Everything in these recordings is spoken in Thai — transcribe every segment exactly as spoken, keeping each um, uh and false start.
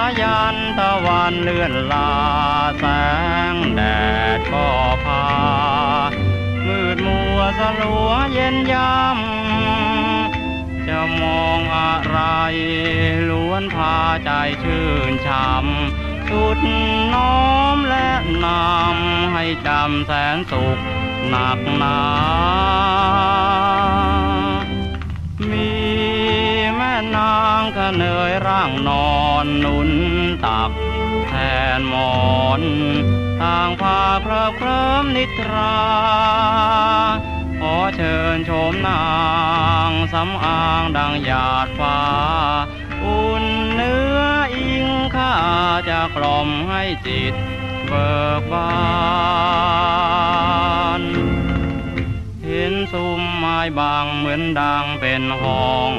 ยันตะวันเลื่อนลาแสงแดดก็พามืดมัวสลัวเย็นยำจะมองอะไรล้วนพาใจชื่นช่ำสุดน้อมและนำให้จำแสนสุขหนักหนามีแม่นางขะเหนยร่างนอนหนุนตักแทนหมอนทางพาเพลิบเคลิ้มนิทราขอเชิญชมนางสำอางดังหยาดฟ้าอุ่นเนื้ออิงข้าจะกล่อมให้จิตเบิกบานเห็นซุ้มไม้บางเหมือนดังเป็นห้อง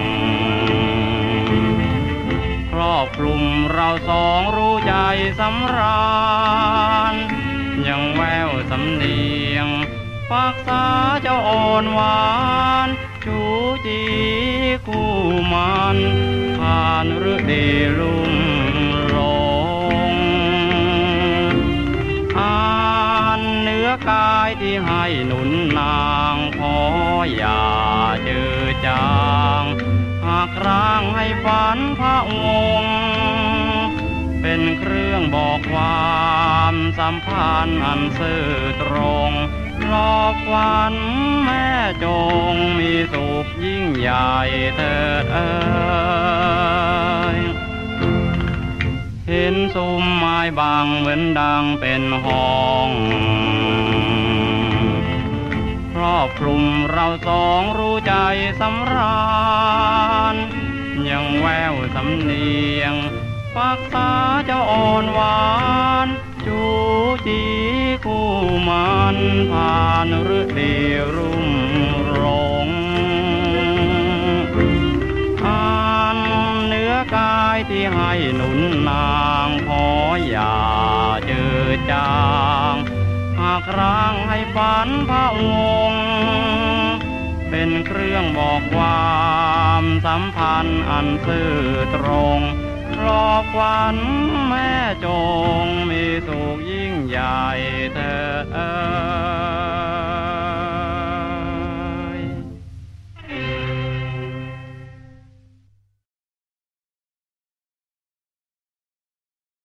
ครอบคลุมเราสองรู้ใจสำราญยังแววสำเนียงปากษาเจ้าอ่อนหวานชูจีคู่มันผ่านฤดีลุ่มหลงอ่านเนื้อกายที่ให้หนุนนางขออย่าเจือจางหากร่างให้ฝันพระองค์เป็นเครื่องบอกความสัมพันธ์อันซื่อตรงรอฝันแม่จงมีสุขยิ่งใหญ่เถิดเอ่ยเห็นซุ้มไม้บางเหมือนดังเป็นห้องครอบคลุมเราสองรู้ใจสำราญยังแววสำเนียงปากษาเจ้าอ่อนหวานจูจีคู่มันผ่านฤดีรุ่มหลงอ่านเนื้อกายที่ให้หนุนนางขออย่าเจือจางหากร่างให้ฝันพระองค์เป็นเครื่องบอกความสัมพันธ์อันซื่อตรงรอฝันแม่จงมีสุขยิ่งใหญ่เถิด